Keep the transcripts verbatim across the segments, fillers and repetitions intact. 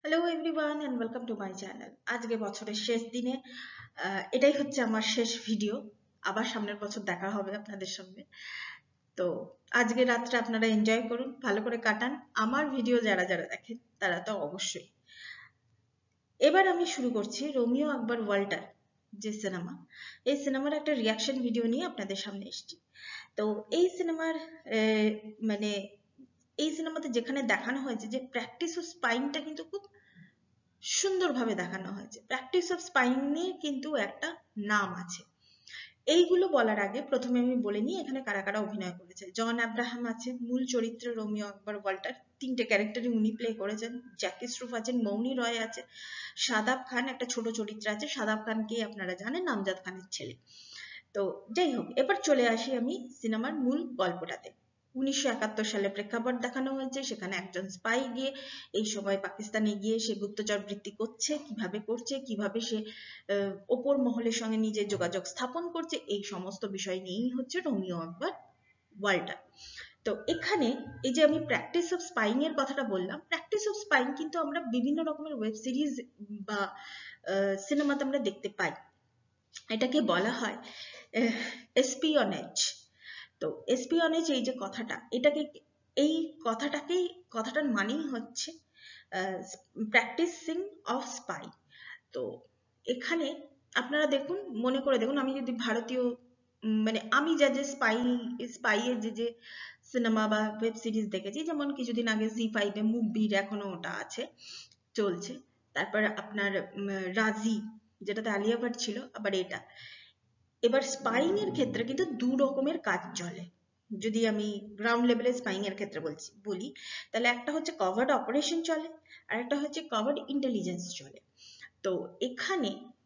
Hello everyone and welcome to my channel. আজকে বছরের শেষ দিনে আহ, এটাই হচ্ছে আমার শেষ ভিডিও। আবার সামনের বছর দেখা হবে আপনাদের সঙ্গে। তো আজকে রাতটা আপনারা এনজয় করুন, ভালো করে কাটান। আমার ভিডিও যারা যারা দেখেন তারা তো অবশ্যই। এবার আমি শুরু করছি রোমিও আকবর ওয়াল্টার যে সিনেমা, এই সিনেমার একটা রিয়াকশন ভিডিও নিয়ে আপনাদের সামনে এসেছি। তো এই সিনেমার মানে এই সিনেমাতে যেখানে দেখানো হয়েছে যে প্র্যাকটিস ও স্পাইনটা কিন্তু খুব সুন্দরভাবে দেখানো হয়েছে। প্র্যাকটিস অফ স্পাইনের কিন্তু একটা নাম আছে। এইগুলো বলার আগে প্রথমে আমি বলে নিই এখানে কারা কারা অভিনয় করেছে। জন আব্রাহাম আছে মূল চরিত্রে রোমিও আকবর ওয়াল্টার, তিনটে ক্যারেক্টারই উনি প্লে করেছেন। জ্যাকি শ্রুফ আছেন, মৌনি রয় আছে, শাদাব খান একটা ছোট চরিত্র আছে। শাদাব খানকে আপনারা জানেন, আমজাদ খানের ছেলে। তো যাই হোক, এবার চলে আসি আমি সিনেমার মূল গল্পটাতে। উনিশশো একাত্তর সালে প্রেক্ষাপট দেখানো হয়েছে। সেখানে একজন স্পাই গিয়ে এই সময় পাকিস্তানে গিয়ে সে গুপ্তচর বৃত্তি করছে, কিভাবে করছে, কিভাবে সে ওপর মহলের সঙ্গে নিজের যোগাযোগ স্থাপন করছে, এই সমস্ত বিষয় নিয়েই হচ্ছে রোমিও আকবর ওয়াল্টার। তো এখানে এই যে আমি প্র্যাকটিস অফ স্পাইং এর কথাটা বললাম, প্র্যাকটিস অফ স্পাইং কিন্তু আমরা বিভিন্ন রকমের ওয়েব সিরিজ বা সিনেমাতে আমরা দেখতে পাই। এটাকে বলা হয় এসপিওনেজ। তো এসপিওনেজ এই যে কথাটা, এটাকে এই কথাটাকেই কথাটার মানেই হচ্ছে প্র্যাকটিসিং অফ স্পাই। তো এখানে আপনারা দেখুন, মনে করে দেখুন, আমি যদি ভারতীয় মানে আমি যা যে স্পাই স্পাইয়ের যে যে সিনেমা বা ওয়েব সিরিজ দেখেছি, যেমন কিছুদিন আগে জি ফাইভে মুভির এখনো ওটা আছে, চলছে। তারপর আপনার রাজি, যেটাতে আলিয়া ভাট ছিল, আবার এটা। এবার স্পাইং এর ক্ষেত্রে কিন্তু দু রকমের কাজ চলে। যদি আমি গ্রাউন্ড লেভেলে স্পাইং এর ক্ষেত্রে বলছি বলি, তাহলে একটা হচ্ছে কভার্ড অপারেশন চলে, আর একটা হচ্ছে কভার্ড ইন্টেলিজেন্স চলে। তো এখানে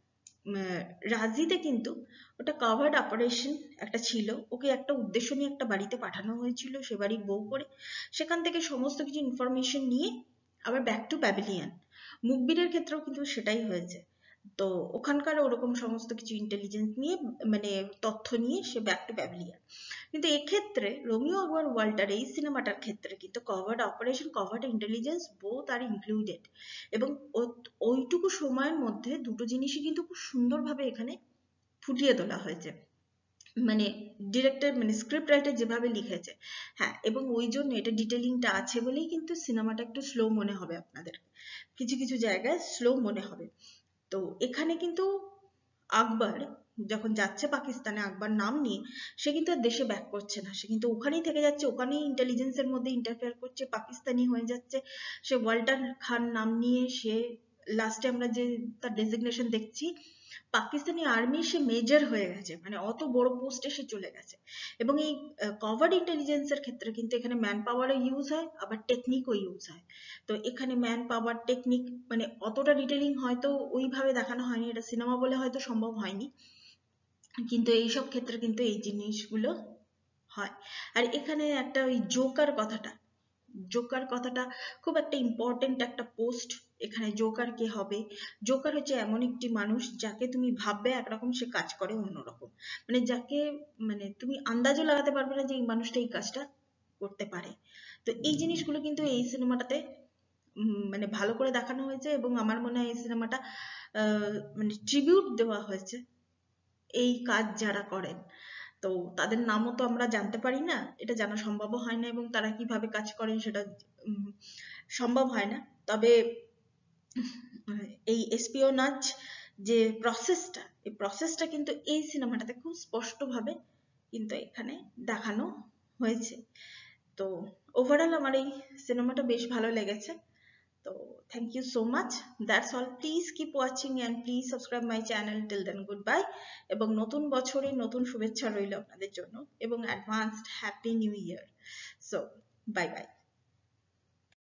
রাজিতে কিন্তু ওটা কভার্ড অপারেশন একটা ছিল। ওকে একটা উদ্দেশ্য নিয়ে একটা বাড়িতে পাঠানো হয়েছিল, সে বাড়ির বউ করে। সেখান থেকে সমস্ত কিছু ইনফরমেশন নিয়ে আবার ব্যাক টু প্যাভিলিয়ন। মুখবিরের ক্ষেত্রেও কিন্তু সেটাই হয়েছে। তো ওখানকার ওরকম সমস্ত কিছু ইন্টেলিজেন্স নিয়ে, মানে তথ্য নিয়ে সে ব্যাক টু প্যাভিলিয়ন। কিন্তু এক্ষেত্রে রোমিও আকবর ওয়াল্টার এই সিনেমাটার ক্ষেত্রে কিন্তু covered operation, covered intelligence both আর ইনক্লুডেড। এবং ওইটুকু সময়ের মধ্যে দুটো জিনিসই কিন্তু খুব সুন্দরভাবে এখানে ফুটিয়ে তোলা হয়েছে। মানে ডিরেক্টর মানে স্ক্রিপ্ট রাইটার যেভাবে লিখেছে, হ্যাঁ, এবং ওই জন্য এটা ডিটেলিংটা আছে বলেই কিন্তু সিনেমাটা একটু স্লো মনে হবে আপনাদের, কিছু কিছু জায়গায় স্লো মনে হবে। তো এখানে কিন্তু আকবর যখন যাচ্ছে পাকিস্তানে আকবর নাম নিয়ে, সে কিন্তু আর দেশে ব্যাক করছে না, সে কিন্তু ওখানেই থেকে যাচ্ছে, ওখানেই ইন্টেলিজেন্সের মধ্যে ইন্টারফেয়ার করছে, পাকিস্তানি হয়ে যাচ্ছে। সে ওয়াল্টার খান নাম নিয়ে সে লাস্টে আমরা যে তার ডেজিগনেশন দেখছি, পাকিস্তানি আর্মি সে মেজর হয়ে গেছে, মানে অত বড় পোস্টে সে চলে গেছে। এবং এই কভার্ড ইন্টেলিজেন্সের ক্ষেত্রে কিন্তু এখানে ম্যান পাওয়ারও ইউজ হয়, আবার টেকনিকও ইউজ হয়। তো এখানে ম্যান পাওয়ার টেকনিক মানে অতটা ডিটেলিং হয়তো ওইভাবে দেখানো হয়নি, এটা সিনেমা বলে হয়তো সম্ভব হয়নি, কিন্তু এইসব ক্ষেত্রে কিন্তু এই জিনিসগুলো হয়। আর এখানে একটা ওই জোকার কথাটা, জোকার কথাটা খুব একটা ইম্পর্টেন্ট একটা পোস্ট। এখানে জোকার কে হবে? জোকার হচ্ছে এমন একটি মানুষ যাকে তুমি ভাববে একরকম, সে কাজ করে অন্যরকম। মানে যাকে মানে তুমি আন্দাজও লাগাতে পারবে না যে এই মানুষটা এই কাজটা করতে পারে। তো এই জিনিসগুলো কিন্তু এই সিনেমাটাতে মানে ভালো করে দেখানো হয়েছে, এবং আমার মনে হয় এই সিনেমাটা মানে ট্রিবিউট দেওয়া হয়েছে এই কাজ যারা করেন। তো তাদের নামও তো আমরা জানতে পারি না, এটা জানা সম্ভবও হয় না, এবং তারা কিভাবে কাজ করেন সেটা সম্ভব হয় না। তবে এই এসপিওনাজ যে প্রসেসটা, এই প্রসেসটা কিন্তু এই সিনেমাটাতে খুব স্পষ্টভাবে কিন্তু এখানে দেখানো হয়েছে। তো ওভারঅল আমার এই সিনেমাটা বেশ ভালো লেগেছে। তো thank you so much. That's all. Please keep watching and please subscribe my channel. Till then, goodbye. এবং নতুন বছরে নতুন শুভেচ্ছা রইল আপনাদের জন্য, এবং advanced happy new year. So bye by.